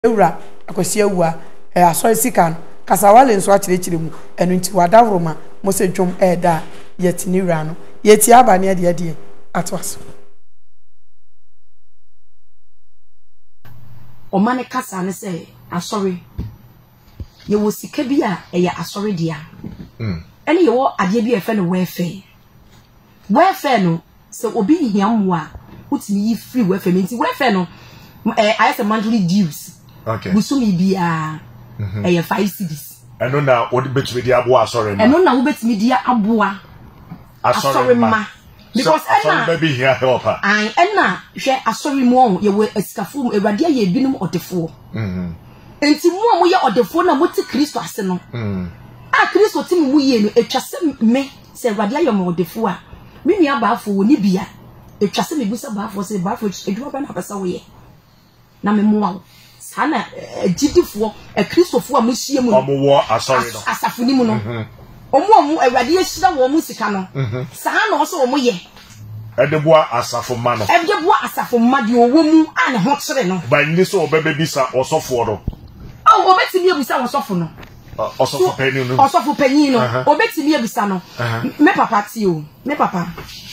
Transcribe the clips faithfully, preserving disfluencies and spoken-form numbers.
ewura Akwasi Awuah eh asori sika no Kasawale nso akyerechire mu enu nti wadavroma mo se dwom eh da yetini wura no yeti aba ne de de atwaso o mane kasa ne se asori ye wo sika bi a eya asori dia mm ene ye wo ade bi efe no wefe wefe no se obi hiamwa utimi yi free wefe nti wefe no eh I say monthly dues okay busumi bia eh five cedis eno na wo betimi dia aboa asori ma eno na wo betimi dia aboa asori ma because ena baby here help her ai ena hwe asori mu on ye we asikafo mu ewade ye binum odefo mhm enti mu a mo ye odefo na mo ti Kristo ase no mhm a Kristo ti mu ye no etwase me se ewade ye mo odefo a me nua baafo woni bia etwase me busa baafo se baafo edwuma ba na pesa wo ye na me mu a sana agidifo e Kristofo a mo hie mu no mo wo asori no asafuni mu no omo omo ewade ye hira wo mu sika no saa na oso omo ye edeboa asafo ma no edeboa asafo ma de owo mu a ne ho kire no ba ni so obebe bisa osofo do o obetimi ebisa osofo no osofo panyin no osofo panyin no obetimi ebisa no me papa ti o me papa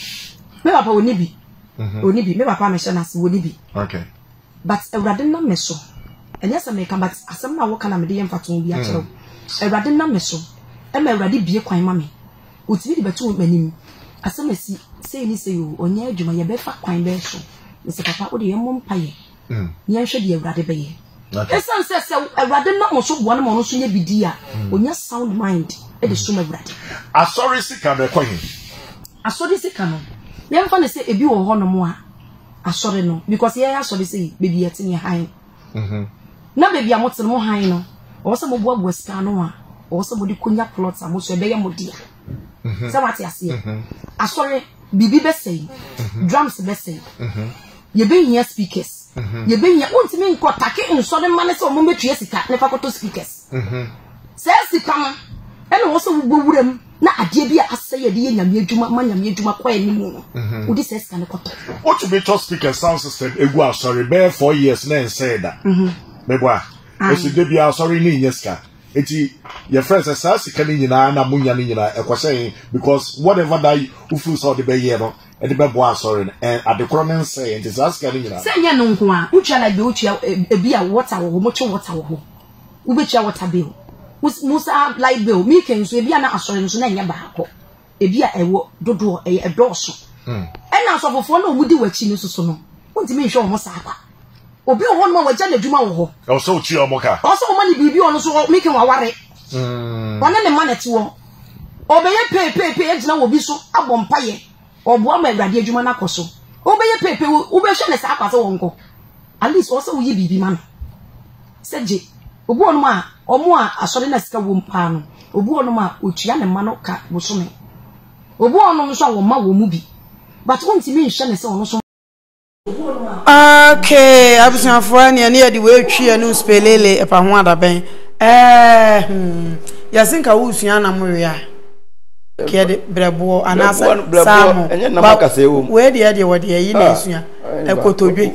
me papa oni bi oni bi me papa me shana se oni bi okay but ewrade na me so enya se me kan but asem na wo kana me de yemfato bi a kire ewrade na me so e ma ewrade bie kwan ma me otimi de beto manim asem asi sei ni sei o onya adwuma ye be fa kwan be so me se papa o de yem mpaye mm ye hwe de ewrade be ye esan se se ewrade na mo so bo na mo no so nya bidi a onya sound mind e de so ma ewrade asori sika be kwan asori sika no ye mfa ne se ebi wo ho no mo a asori no because ye asori sei bebi yete ne han mhm na bebi amote mo han no o se mo bo abo sika no a o se mo di konya plot amo so ebe ye mo dia mhm se wati ase asori bibi be sei drums be sei mhm ye be hia speakers ye be hia ontimi nko take nso de mane se o mo metue sika ne fa koto speakers mhm se sika no ene wo se wo wuram na ade bi a ase ye de ye nyame adwuma ma nyame adwuma kwa ani mu no odi se sika ne koto what to be to speaker sound system egu asori be four years na ense da mhm beba esi de bi asori ni nyeska eti your friends say sika ni nyina na munya ni nyina ekose because whatever that you feel so de be ye no e de be bo asori and at the corner say enti sika ni nyina say nya no nko a utwa na be utwa ebi a water wo mo che water wo wo be chia water bill musa light bill mi ken so ebi na asori nso na nya baako ebi a ewo dodo e edoso mm e na asofofo na omudi wachi ni soso no ontimi nhwe omo sa akwa obi o won ma waja na dwuma wo ho o so uchi omo ka o so o ma ni bibi ono so mi ken waware mm wane ne ma na ti wo obeye pe pe pe ejina wo bi so abom paye obo ama awrade adwuma na koso obeye pe pe wo be hwe ne sa akwa so wonko at least o so wo yi bibi ma no seje obu onu ma omo a asori na sika wo mpa no obu onu ma otua ne ma no ka bosome obu onu nso a wo ma wo mu bi but wontimi nhwe ne se ono so okay abusan fuani ne yedi we twie no spelele epa ho adaben eh hmm yasinka wo sua na mo ya kede brebo anasa samu enye na makase wo we de de wo de yi na sua ekotodwe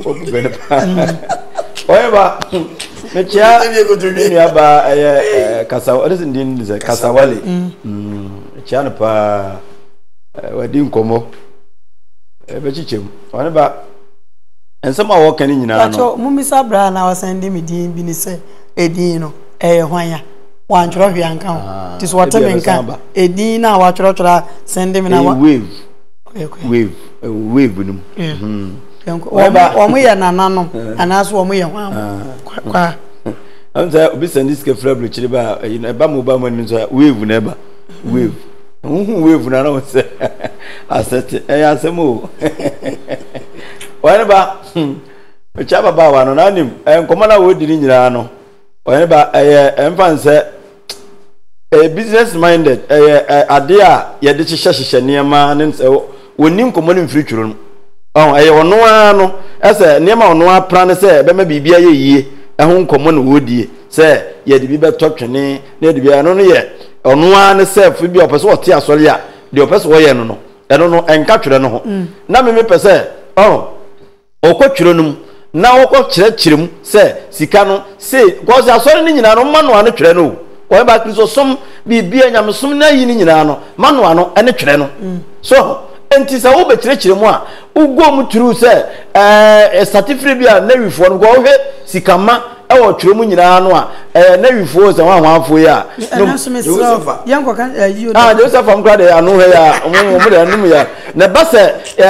oye ba mechia ni aba eh Kasawale this ndin is Kasawale mm chia na pa wadi nkomo e be chichem one ba ensema wo kan nyina no ato mumisa bra na wasende me din bi ni se edin no eh hwanya wan tworo hwe anka ho tis water menka edin na wa tworo tworo sende me na wa wave wave wave num mhm o mo ye nananom anaso o mo ye hwan kwa anta obi send this february chiri ba e ba mo ba mo ni so wave na ba wave hu wave na na se asset e asemo wani ba chaba ba wa no nanim enkomo na wo diri nyira no wani ba eh emfanse eh business minded eh ade a ye de hihye hihye niema ne woni nkomo ne mfiri twuro no oh eh ono a no ese niema ono a pra ne se be ma bibia ye yie ehun nkomo no wodie se ye de bi be totwene ne de bia no no ye ono a ne se fu bi opese wo te asori a de opese wo ye no no eno no enka twere no ho na me me pese oh okotwiro num na wokɔ kyerɛkyerɛ mu sɛ sika no se kɔse asɔre ne nyina no manoa no twere no o ba kristo som bibia nyamesom na yi ne nyina no manoa no ene twere no so enti sɛ wo be kyerɛkyerɛ mu a ugo mu turu sɛ eh certificate bia na wifo no go hwe sika ma ewo twere mu nyina no a eh na wifo sɛ wa hwanfo ya no yanko kan you ah Joseph am krade anu he ya omo mo de anum ya na ba sɛ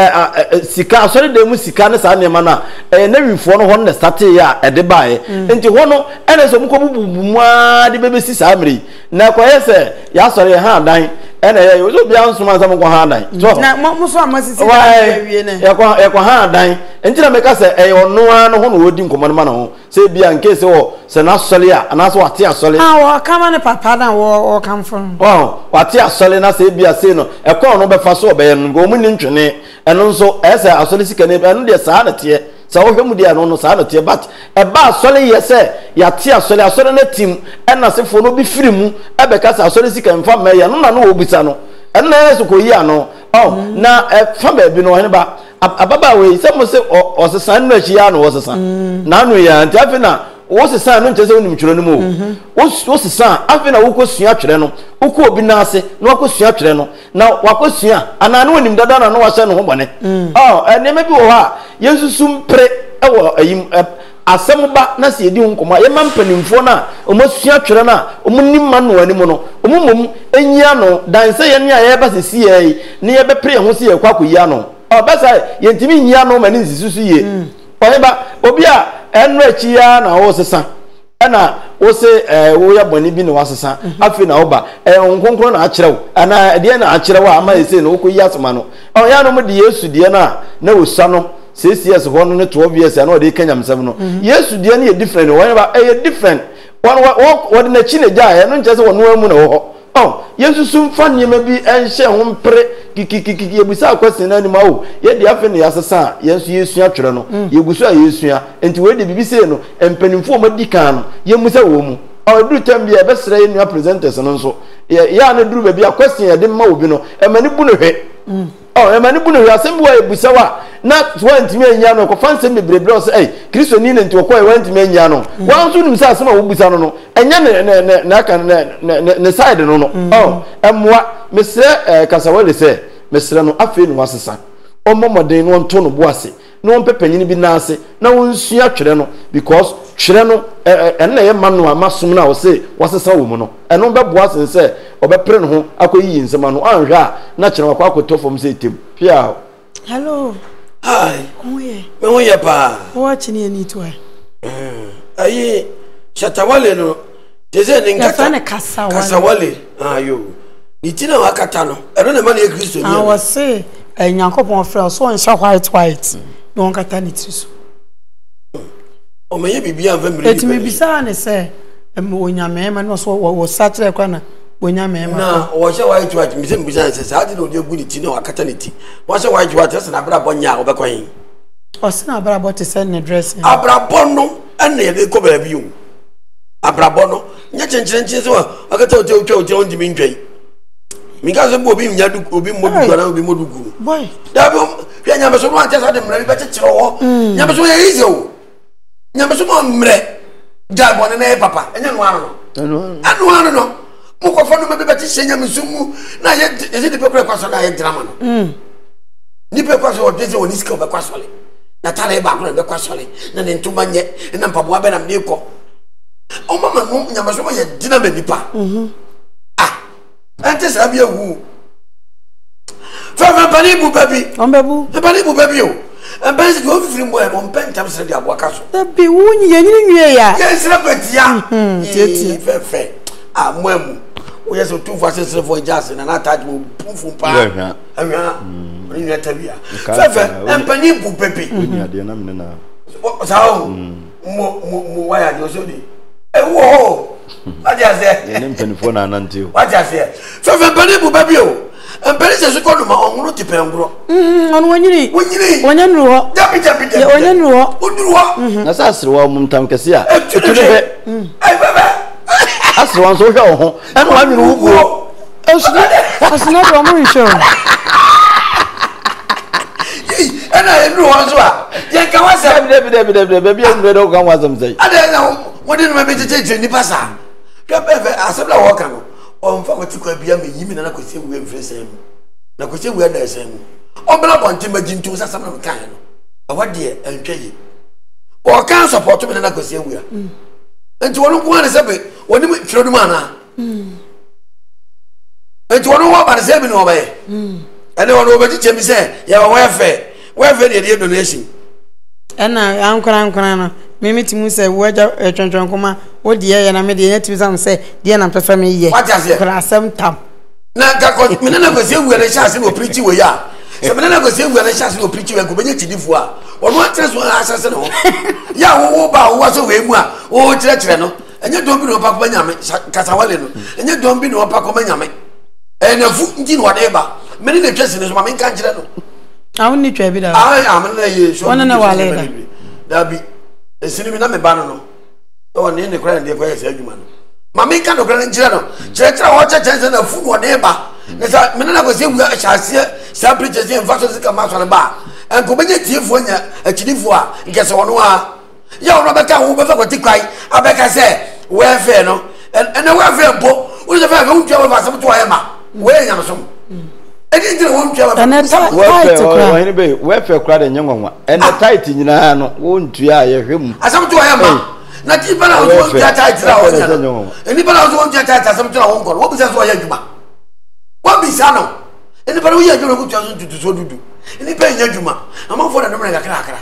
sika asɔre de mu sika ne sa ne ma na eh na wifo no ho ne start ya ede bae enti ho no ene so mu ko bubu mu a de bebesi sa amri na koye sɛ ya asɔre ha dan ene ye yo bia nsoma nsam ko ha dan so na mo so amasisi wie ne ya ko ya ko ha dan enti na meka sɛ eh ono a no ho no wodi nkomo no ma no ho sɛ bia nke se wo sɛ na asɔre a ana so wate asɔre ah wo kama ne papa dan wo come from oh wate asɔre na sɛ bia se no e ko no be fa so be no go mu ni ntwene eno nso e sɛ asɔre sika ne eno de saa na te sɛ wo hwemu de ano no saa na te but e ba asɔre ye sɛ ya te asɔre asɔre na tim ɛna sefo no bi firi mu e be ka sɛ asɔre sika mfa ma ye no na no obisa no ɛna na so ko yi ano oh na e fa ba bi no he ba ababa we sɛ mo sɛ ɔsesan no akyi ya no ɔsesan na no ya nti afi na wosesan no nkyɛ sɛ wonim twere no mu wosesan afi na wokɔsua twere no wokɔ obi na ase na wakɔsua twere no na wakɔsua ana na wonim dada na no wahyɛ no ho bɔne oh ɛnema bi wɔ hɔ a yensusum pre ɛwɔ ayim asɛm ba na sɛ yɛdi ho nkɔmmɔ yɛma mpanimfoɔ no a ɔmasua twere no a ɔmonim ma no anim no ɔmomom ɛnyia no dan sɛ yɛne a yɛba sɛsi yɛ yi ne yɛbɛpere ho sɛ yɛkɔ akɔyia no ɔbɛsa yɛntimi nyia no ma ne nsisusu yie ɔyeba obi a ɛno akyi ya na wo sesa ɛna wo se wo ya bɔne bi na wasesa afi na wo ba nkonkron na akyerɛw ana de na akyerɛw a ama yɛse no wokoyi asoma no ɔya no mu de Yesu de na na wosua no six years ho no ne twelve years na ɔde kanyam sɛm no Yesu de na yɛ different ɔyeba ɛyɛ different wɔn wɔde na chi na gya ɛno nkyɛ sɛ wɔn amu na wɔ hɔ oh Yesu sum fa niema bi enhye ho mpre kikikiki ebusa akwasi na anima o ye de afi ne yasesa yensu yesu atwere no yegusu a yesu a enti we de bibise no empanimfo mo dikan no ye musa wo mu o duru tam bia be sere nua presenters no nso ya na duru ba bia akwasi ye de ma obi no emani bu no hwe oh emani bu no hwe asem bo ebusa wa na wantimi anya no ko fanse mebrebre o se eh Kristo ni na nti okoi wantimi anya no wan so nim se asem a wo busa no no enya ne ne na aka ne ne side no no oh emwa mesre Kasawale se mesre no afi no wasesa omomoden no nto no boase no mpepanyini bi na ase na wonsua twere no because twere no enne ye ma no amasom na wo se wasesa wo mu no eno be boase se obepre no ho akoyi nsema no anhwa a na kyere wakwa akotofom se etem pia hello hi oye me wo ye pa watch ni ani to eh ayi Kasawale no teze ni ngata Kasawale ayo itina wakata no ero na ma na Kristo ni ah wo se enyankopon frɛ so on sha white white no nkata ni tiso o me ye bibia mfa mire etimi bisa ne se em onyame ma no so wo satre kwa na onyame ma na wo sha white white mi se mbisa se sa adi no de gu ni ti na wakata ni ti wo sha white white se na bra bonya obekwan yi o se na bra bot se ne dressing abrabon no ene ye ko ba bi o abrabon no nya chenchenchen se wa akata o te o twa o te on di mi ntwai Mika se bo obi nya du obi modu gwa na obi modu gu boy da bi hia nya beso no antesa de mra bi be kyekere ho nya beso ye easy o nya beso mo mre ja bo ne na papa enya no ano no anu ano no mo ko fa no be be kyekye nya mesumu na ye ye de pekura kwaso na ye drama no mm ni pe kwaso o de se oni ska o be kwaso le na tare ba ko be kwaso le na ne ntuma nye na mpaboa be na me ko o mama no nya beso mo ye dina me nipa mhm ante sabi ewu fa fa bani bu baby on bebu bani bu baby o en ben se do fifiri mo e mo pen tam se de abo aka so baby wunyi ye nyini nwie ya ye sira petia tete fe fe amoamu o ye so tu fa se se fo jazz na na tag mo pufu pa ahwa ahwa ni na tabia fe fe en bani bu baby ni ade na me na sao mo mo wa ya de so di e wo what you say? Ye nem penifo na anante. What you say? Fe fe bani bu baby o. Empere se ko no ma onwuru ti pengro. Mhm, onu wanyiri. Wanyiri. Wanyanru ho. Jabi jabi jabi. Ye wanyanru ho. Oduru ho. Na sa asrewa mum tam kese a. Etunu be. Ai baba. Asrewa so hwe ho. Enu wanyiru wo go. Osuna, osuna do mo nsho. Yi, na enu ho so a ye ka wasam de de de de baby enu de kan wasam sai ada na wodi no me cheche ni pasa ka be asem na wo ka no o mfa ko tikwa bia me yimi na kwese wu emfrese mu na kwese wu da ese mu o bla bonti majintu sasam na kan no awade antwaye o kan support me na kwese wu ya enti wonu ko na sebe woni me twiro dum ana mm enti wonu wo ba na sebe no obaye mm ene wonu obaji chemi se ya wa wefe wefe de de donation ena ankora ankora na mimi timu se woja twentwen koma wodi ye na me de ye timu sam se de na pefa me ye kora asem tam na ka ko me na go se wu na chance no preach we ya se me na go se wu na chance no preach we ko benye tidifu a wonu atre so asase no ya wo wo ba wo so we mu a wo kire kire no enye don bi no pa ko nyame kasawale no enye don bi no pa ko nyame e na fu nti no wade ba me ne twese ne so ma me kan kire no awon ni twa bi da ai am na ye so wona na wale da da bi esini mi na me ba no no o ne ne kra ne ko ye se adwuma no ma me kan no kra ne kire no kire kire wo che che na fu no wade ba ne sa me na ko se wu a chase sa preach se en faso se ka ma so ne ba en ko benye tiefo nya akidifo a nke se wono a ya wono be ka wo be fa ko tikwai abeka se we fe no en we fe mpo wo se fa fa untua we fa se to aye ma we nya no so edi ndire wo untua we na tight kra wo hini be we fe kra de nyenwanwa en tight nyina no wo untua aye hwem asam to aye ma na ti bana wo untua tight ra wo nya no eni bana wo untua tight asam to ra wo nkor wo bi se so aye djuma wo bi sa no eni bana wo ye djuma ko tua so tutu so dudu eni pe nya djuma amafo na nomre ga kra kra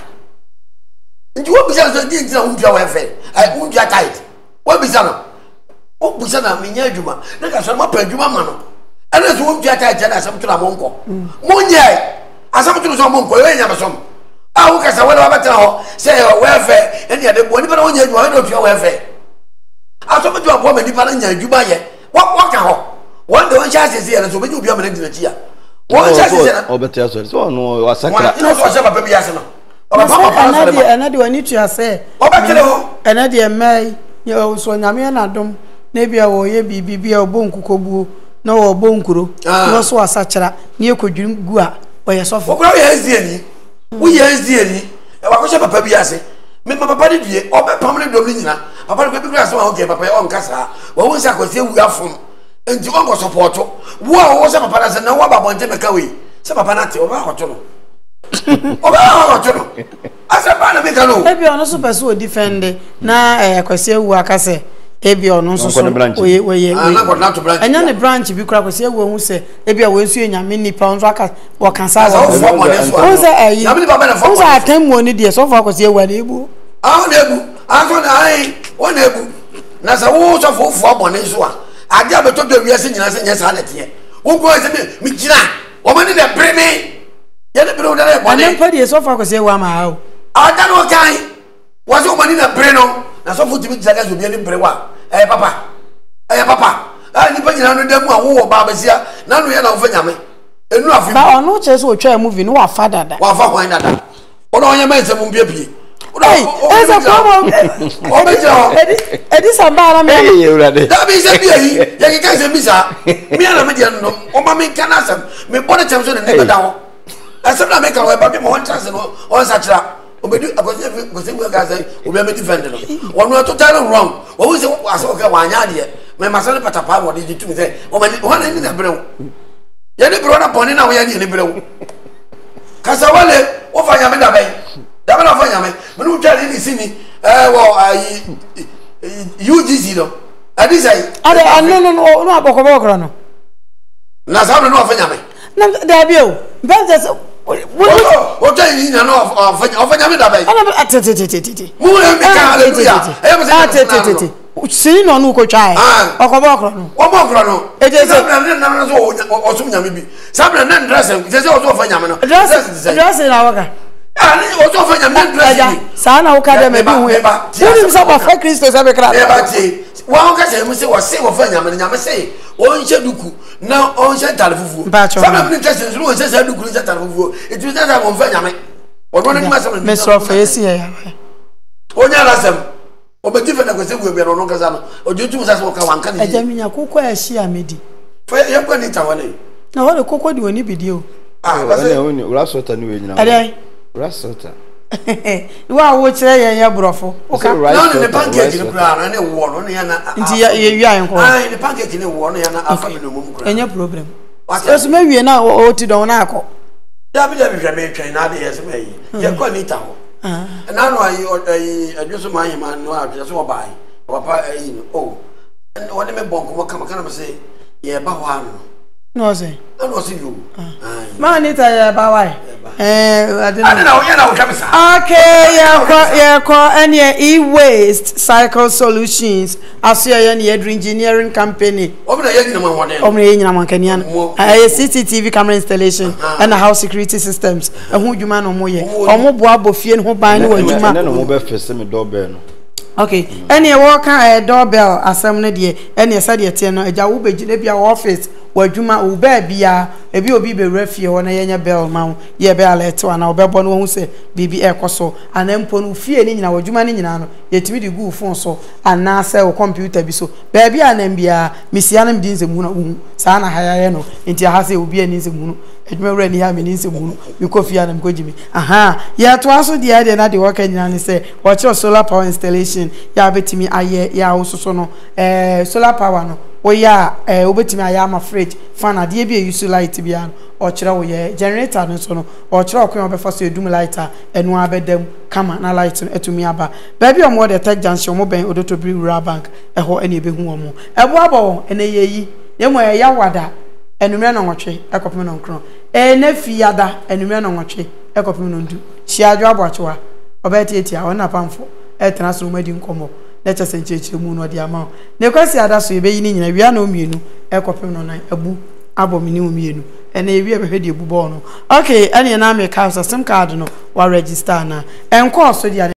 nti wo bi sa so di ndira wo untua we fe ai untua tight wo bi sa no wo bi sa na me nya djuma na ka so ma pa djuma ma no ana so untua tight na asam to ra mo nkor mo nye asam to so mo nkor we nya besom a wo Kasawale wa beta ho se we fe eni ade bo ni bana wo nya djuma we no tua we fe asam to abo ma ni bana nya djuma ye wo wo ka ho won de won sha se se na so be ni obi o ma na dina chi a won sha se se na obetia so so no wasakra no so sha papa bi ase no papa papa na de na de wani tua se obetia ho ena de mai ye so nyame na dom na bia wo ye bibi bia obo nkukobuo na wo obo nkuro no so wasakra na ekodwun gu a oye sofo okura ye ezi ani wo ye ezi ani e wa ko sha papa bi ase me papa de die obe pam ne dom ni nyina papa ko bi kura so okay papa on kasa wo won sa ko se wu afom enti won ko support wo a wo se papa na se na wo ba bonte meka we se papa na te o ba ko to no o ba ko to no asa ba na me ka no ebi ono so person o defend na Akwasi wu akase ebi ono so so oye oye anya ne branch bi kura Akwasi wu hu se ebi a wo nsu enyame nipa onzo aka wo kansa wo o se ayi o se atamu oni de so for Akwasi wu na ebu ah na ebu aso na ai wo na ebu na sa wo so fo fo abone so a ade abeto do wiase nyina se nyesa na tie wo ko se me gina o ma ni de breme ye ne bro da le bone na padi so for Akwasi wu ama ha o ada no kai wo se o ma ni na bre no na so fo timi jaga so bi ni bre wa eh papa eh papa ah ni pa nyina no da mu a wo wo ba besia na no ye na wo fa nyame enu afi ba ono che so otwa movie no wa fa dada wa fa kwan dada ono onye ma nsem mbie pie hey eza komo o be jira edi edi sambara me hey urade da bi se bia yi ye ke kan se mi sa mi ana me dia no o ma me kana sam me bone cham so ne ne da ho asem na me ka wa ba bi mo won chance no on sa kira o be du Akwasi ko se bu ga say o be me defend no wonu totally wrong o wo se aso ka wa anya de me masale patapa wo de tu me say o ma o na ni na brew ye ni brew na bone na wo ye ni brew Kasawale o fa nya me da bai da bana fa nya me me nu twa ni sini eh wo ayi U G C no adi say ada no no no no aboko bokro no na sa no fa nya me na da bi o benze o o twa ni na no fa nya me da bai ana atetetetete mu le me ka hallelujah e mo say atetetete sini no no ko twa e okobokro no o bokro no e je se na na na so o so nya me bi sa na na dress se se o so fa nya me no dress dress na waka ah ni o so fa nya me dress ni sa na waka de me bi hu e woni so ba fa Kristo se be kra e ba ti wa o ka se mu se wo se wo fa nya me nya me se o nche duku na o nche talefufu sa na me dress ni o se se duku nche talefufu e ti se sa wo fa nya me o do ni ma se me so fa esi ya o nya la sem o be ti fe na ko se wu e bi no no ka sa no o ju tu sa so ka wanka ni e jami nya kokko e shi amedi fa ye kwa ni tawale na ho de kokko di oni bidi o ah ba se oni ura so ta ni we nyina ade Rasota. You are watching your brofo. Okay. No, the pancake in the ground and a war on the Yana. I the pancake in the war and a any problem. What's maybe now or to don't know. W W may train out the S M A. You're quite neat. And now I just my man, no, just so buy. Oh, and what am I bonk? What come I say? Yeah, but one. No, say. I don't see you. Man, it's a bawai. Eh, I don't know. You know, okay, yeah, yeah, call any e-waste cycle solutions. I see any engineering company. Over the young one, over the young Kenyan. A C C T V camera installation and a house security systems. And who you man or more, or more boabo fee and who buy no mobile first doorbell. Okay, any walk a doorbell assembly dear, any said yet, and a jawube jilebia office. Wajuma ube bia ebi obi be refi ho na yenya bell ma ye be alert wa na obebo no hu se bibi ekoso anempo no fie ni nyina wajuma ni nyina no yetimi di gu phone so ana se o computer bi so ba bia anam bia misia na mdi nsemu na hu sa na hayaye no enti ha se obi ani nsemu no eduma wura ni ha me ni nsemu no mi kofi anam ko jimi aha ya to aso di ade na de work nyina ni se watch solar power installation ya betimi aye ya ososo no eh solar power no oya eh obetimi aya ma fridge fan ade bi use light bia o kire wo ye generator no so no o kire okon obefa so edum lighter enu abedam kama na light etumi aba ba bia mo de tech junction mo ben odotobri rural bank eho ene ebehu omo ebo abo ene yeyi ye mo ya wada enumre no nwotwe ekopem no nkro e na fiada enumre no nwotwe ekopem no ndu shiadwo aboachewa obeti etia ona pamfo etena so madi nkomo na chese ncheche mu no dia ma ne kwasi ada so ebe yi ni nyina wia na omienu ekopem no nan abu abomini omienu ene ewi ebe hwede ebu bo no okay ene na me ka so sim card no wa register na enko so dia